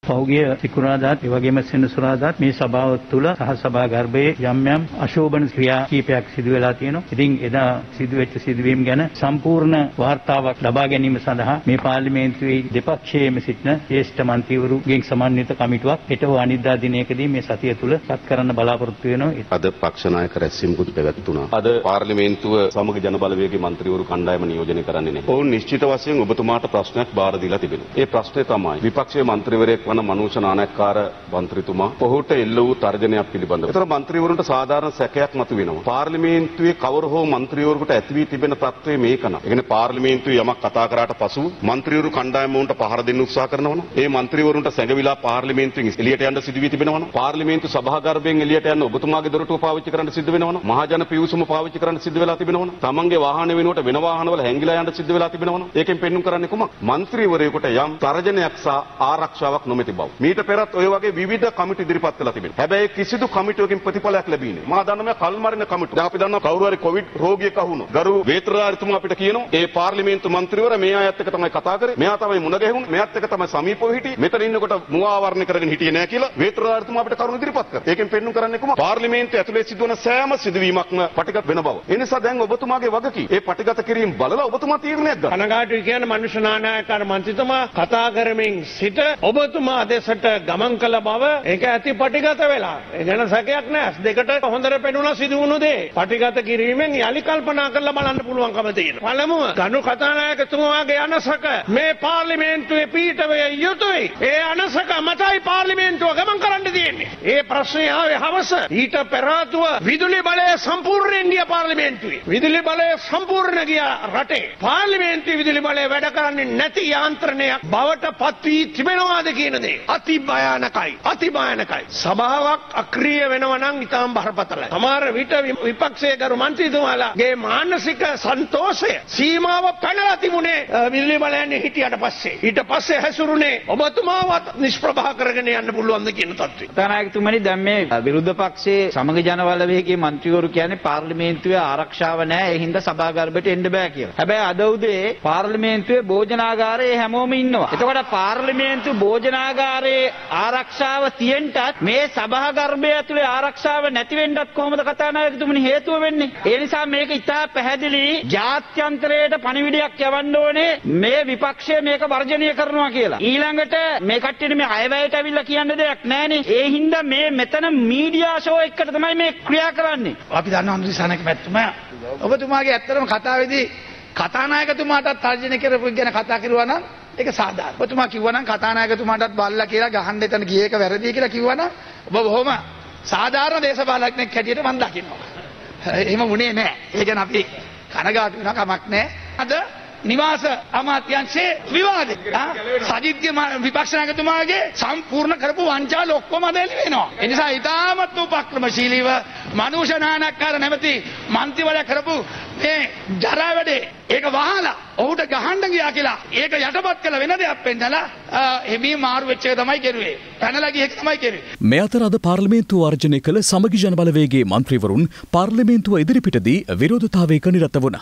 පෞගිය සිකුරාදාත් ඒ වගේම සෙනසුරාදාත් මේ සභාව තුළ සහ සභා ගර්භයේ යම් අශෝභන ක්‍රියා කීපයක් සිදු වෙලා තියෙනවා. ඉතින් එදා සිදුවෙච්ච සිදුවීම් ගැන සම්පූර්ණ වාර්තාවක් ලබා ගැනීම සඳහා මේ පාර්ලිමේන්තුවේ දෙපක්ෂයේම සිටින ජ්‍යෙෂ්ඨ මන්ත්‍රීවරුගෙන් සමන්විත කමිටුවක් හෙට හෝ අනිද්දා දිනයකදී මේ සතිය තුළ පත් කරන්න බලාපොරොත්තු වෙනවා. අද පක්ෂ නායක රැස්වීමකුත් පැවැත්වුණා. අද පාර්ලිමේන්තුව සමග ජනබලවේගයේ මන්ත්‍රීවරු කණ්ඩායම නියෝජනය කරන්නේ නැහැ. ඔවුන් නිශ්චිත වශයෙන් ඔබතුමාට ප්‍රශ්නයක් බාර දීලා තිබෙනවා. ඒ ප්‍රශ්නේ තමයි විපක්ෂයේ මන්ත්‍රීවරයෙක් වන මනෝජ් නානක්කාර මන්ත්‍රීතුමා ඔහුට එල්ල වූ තර්ජනයක් පිළිබඳව. ඒතර මන්ත්‍රීවරුන්ට සාධාරණ සැකයක් මතුවෙනවා. පාර්ලිමේන්තුවේ කවර හෝ මන්ත්‍රීවරයෙකුට ඇති වී තිබෙන තත්ත්වය මේක න ะ. ඒ කියන්නේ පාර්ලිමේන්තුවේ යමක් කතා කරාට පසු මන්ත්‍රීවරු කණ්ඩායම වුන්ට පහර දෙන්න උත්සාහ කරනවා නම් ඒ මන්ත්‍රීවරුන්ට සැඟවිලා පාර්ලිමේන්තුවෙන් එළියට යන්න සිදු වී තිබෙනවා නම් පාර්ලිමේන්තු සභාගර්භයෙන් එළියට යන්න ඔබතුමාගේ දොරටුව පාවිච්චි කරන්න සිද්ධ වෙනවා නම් මහජන පිවිසුම පාවිච්චි කරන්න සිද්ධ වෙලා තිබෙනවා නම් තමන්ගේ වාහන වෙනුවට වෙන වාහනවල හැංගිලා යන්න සිද්ධ වෙලා තිබෙනවා නම් ඒකෙන් පෙන්눔 කරන්නේ කුමක්? මන්ත්‍රීවරයෙකුට යම් තර්ජනයක් සහ ආරක්ෂාවක් නොමැති බව. මීට පෙරත් ඔය වගේ විවිධ කමිටු ඉදිරිපත් වෙලා තිබෙනවා. හැබැයි කිසිදු කමිටුවකින් ප්‍රතිඵලයක් ලැබෙන්නේ නැහැ. මා දන්නවා මේ කල්මරින කමිටුව. දැන් අපි දන්නවා කවුරු හරි කොවිඩ් රෝගියෙක් අහුණොත් ගරු වේත්‍රාරිතුමා අපිට කියනවා ඒ පාර්ලිමේන්තු මන්ත්‍රීවර මේ අයත් එක්ක තමයි කතා කරේ. මෙයා තමයි මුණ ගැහුනේ. මෙයාත් එක්ක තමයි සමීපව හිටියේ. මෙතන ඉන්නකොට මුවාවරණය කරගෙන හිටියේ නැහැ කියලා වේත්‍රාරිතුමා අපිට කරුණු ඉදිරිපත් කරා. ඒකෙන් පෙන්눔 කරන්නේ කොහොමද? පාර්ලිමේන්තුව ඇතුලේ සිදුවන සෑම සිදුවීමක්ම පටිගත වෙන බව. ඒ නිසා දැන් ඔබතුමාගේ වගකීම ඒ පටිගත කිරීම බලලා ඔබතුමා තීරණයක් ගන්න. කනගාටුයි කියන්නේ මනුෂ්‍ය නායකකාර මන්ත්‍රීතුමා කතා කරමින් සිට ඔබතුමා දෙසට ගමන් කළ බව ඒක ඇති පටිගත වෙලා. ඒ ගැන සැකයක් නැහැ. දෙකට හොඳට පෙනුණා සිදු වුණු දේ. පටිගත කිරීමෙන් යලි කල්පනා කරලා බලන්න පුළුවන්කම තියෙනවා. පළමුව ගනු කතානායකතුමාගේ අනසක මේ පාර්ලිමේන්තුවේ පීඨවය යුතුයි. ඒ අනසක මතයි පාර්ලිමේන්තුව ගමන් කරන්න තියෙන්නේ. ඒ ප්‍රශ්නේ ආවේ හවස. ඊට පෙර ආතුව විදුලි බලය සම්පූර්ණයෙන් ගිය පාර්ලිමේන්තුවේ. විදුලි බලය සම්පූර්ණ ගිය රටේ පාර්ලිමේන්තුවේ විදුලි බලය වැඩ කරන්නේ නැති යාන්ත්‍රණයක් බවට පත් වී තිබෙනවාද කියන දේ අති භයානකයි. අති භයානකයි. සභාවක් අක්‍රීය වෙනවා නම් ඉතාම බරපතලයි. සමහර විට විපක්ෂයේ ගරු මන්ත්‍රීතුමාලාගේ මානසික සන්තෝෂය සීමාව පැනලා තිබුණේ විදුලි බලයන් හිටියට පස්සේ. ඊට පස්සේ හැසුරුනේ ඔබතුමාවත් නිෂ්ප්‍රභා කරගෙන යන්න පුළුවන්ද කියන තත්ත්වය. තානායකතුමනි දැන් මේ විරුද්ධ පක්ෂයේ සමග ජනබලවේගයේ මන්ත්‍රීවරු කියන්නේ පාර්ලිමේන්තුවේ ආරක්ෂාව නැහැ ඒ හින්දා සභාගර්භයට එන්න බෑ කියලා. හැබැයි අද උදේ පාර්ලිමේන්තුවේ භෝජනාගාරයේ හැමෝම ඉන්නවා. එතකොට පාර්ලිමේන්තු භෝජනාගාරයේ ආරක්ෂාව තියෙන්නත් මේ සභාගර්භය ඇතුලේ ආරක්ෂාව නැති වෙන්නත් කොහොමද කතානායකතුමනි හේතුව වෙන්නේ? ඒ නිසා මේක ඉතා පැහැදිලි ජාත්‍යන්තරයට පණිවිඩයක් යවන්න ඕනේ මේ විපක්ෂය මේක වර්ජනය කරනවා කියලා. ඊළඟට මේ කට්ටියට මේ අයවැයට ඇවිල්ලා කියන්න දෙයක් නැහැනේ. ඒ හින්දා මේ මෙතන මීඩියා ෂෝ එකකට තමයි මේ ක්‍රියා කරන්නේ. අපි දන්නවා අනුසානක මැතිතුමා ඔබතුමාගේ ඇත්තටම කතාවේදී කතානායකතුමාටත් තර්ජනය කරපු ගැන කතා කරුවා නම් ඒක සාධාරණයි. ඔබතුමා කිව්වා නම් කතානායකතුමාටත් බල්ලා කියලා ගහන්න එතන ගියේ එක වැරදි කියලා කිව්වා නම් ඔබ බොහොම සාධාරණ දේශපාලඥයෙක් හැටියට මම දකිනවා. එහෙම වුණේ නැහැ. ඒ ගැන අපි කනගාටු වෙනවා කමක් නැහැ. අද නිවාස අමාත්‍යාංශයේ විවාදේ සජිත්ගේ විපක්ෂ නායකතුමාගේ සම්පූර්ණ කරපු වංචාල ඔක්කොම දෙලි වෙනවා. ඒ නිසා ඊටාමත් උපක්‍රමශීලීව මනුෂ්‍ය නානක්කාර නැමැති මන්ත්‍රීවරයා කරපු මේ ජරා වැඩේ ඒක වහලා ඔහුට ගහන්න ගියා කියලා ඒක යටපත් කළ වෙන දෙයක් පෙන්නලා එමේ මාරු වෙච්ච එක තමයි කෙරුවේ. පැනලා ගිය එක තමයි කෙරුවේ. මේ අතර අද පාර්ලිමේන්තුව වර්ජනය කළ සමගි ජනබලවේගයේ මන්ත්‍රීවරුන් පාර්ලිමේන්තුව ඉදිරිපිටදී විරෝධතාවයක නිරත වුණා.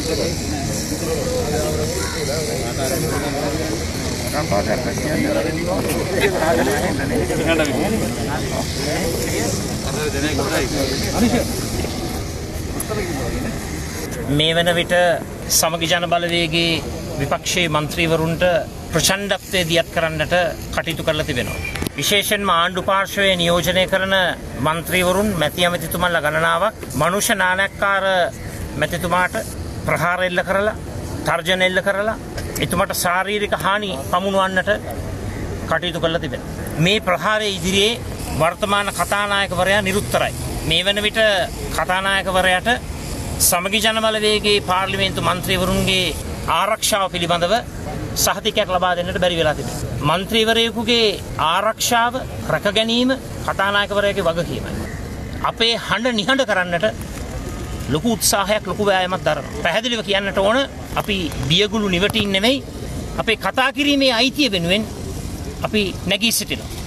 මේ වන විට සමගි ජන බලවේගයේ විපක්ෂයේ මන්ත්‍රීවරුන්ට ප්‍රචණ්ඩත්වය දියත් කරන්නට කටයුතු කරලා තිබෙනවා. විශේෂයෙන්ම ආණ්ඩු පාර්ශ්වයේ නියෝජනය කරන මන්ත්‍රීවරුන් මැති ඇමතිතුමන්ලා ගණනාවක් මනුෂ්‍ය නානක්කාර මැතිතුමාට ප්‍රහාර එල්ල කරලා තර්ජන එල්ල කරලා එතුමාට ශාරීරික හානි පමුණුවන්නට කටයුතු කරලා තිබෙනවා. මේ ප්‍රහාරයේ ඉදිරියේ වර්තමාන කතානායකවරයා නිරුත්තරයි. මේ වන විට කතානායකවරයාට සමගි ජන බලවේගයේ පාර්ලිමේන්තු මන්ත්‍රීවරුන්ගේ ආරක්ෂාව පිළිබඳව සහතිකයක් ලබා දෙන්නට බැරි වෙලා තිබෙනවා. මන්ත්‍රීවරයෙකුගේ ආරක්ෂාව රැක ගැනීම කතානායකවරයාගේ වගකීමයි. අපේ හඬ නිහඬ කරන්නට ලොකු උත්සාහයක් ලොකු වෑයමක් දරනවා. පැහැදිලිව කියන්නට ඕන අපි බියගුළු නිවටින් නෙමෙයි අපේ කතා කිරීමේ අයිතිය වෙනුවෙන් අපි නැගී සිටිනවා.